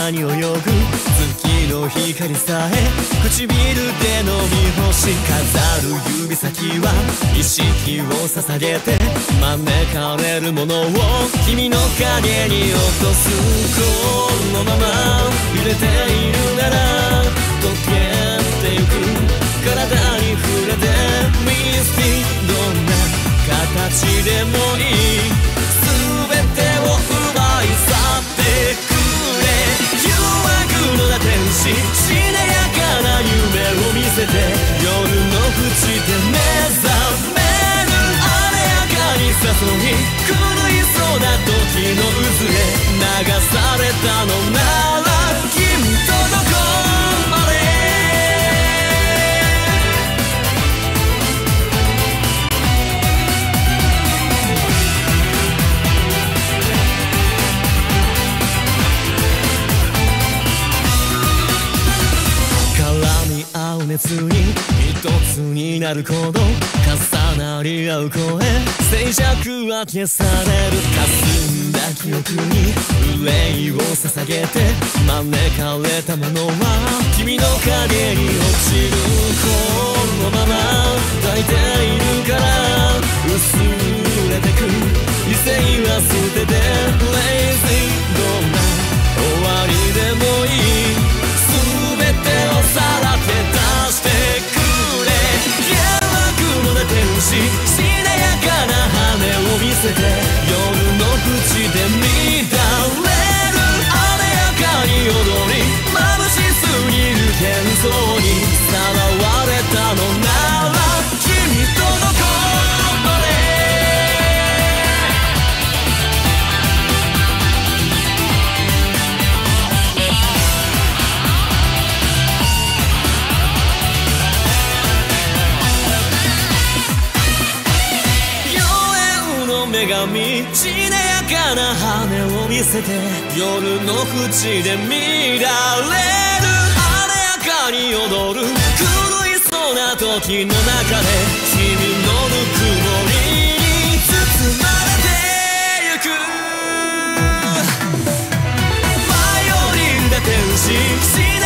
に泳ぐ月の光さえ唇で飲み干し飾る指先は意識を捧げて招かれるものを君の影に落とすこのまま揺れているなら溶けてゆく体に触れてミスティどんな形でもいい全てを奪い去ってくれ誘惑の打天使しなやかな夢を見せて夜の淵で目覚めるあれやかに誘い狂いそうな時の渦へ流されたのなら君とどこまで絡み合う熱に一つになる鼓動重なり合う声静寂は消される霞んだ記憶に憂いを捧げて招かれたものは君の影に落ちるこのまま抱いているから薄れてく理性は捨てて Lazy どんな終わりでもいい全てをさらけ出してくれ誘惑の打天使しなやかな羽を見せて夜の淵で乱れるあれやかに踊り眩しすぎる幻想にさらわれたのなら君とどこまで女神しなやかな羽を見せて夜の淵で乱れるあれやかに踊る狂いそうな時の中で君のぬくもりに包まれてゆくバイオリンで天使